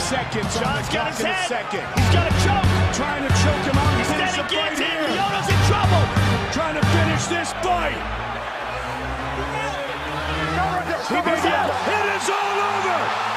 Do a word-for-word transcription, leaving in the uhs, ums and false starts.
seconds on John's the got clock his in the head. second. He's got a choke. Trying to choke him out. He's Finish standing the fight guillotine. here. Lyoto's in trouble. Trying to finish this fight. He made it. It is all over.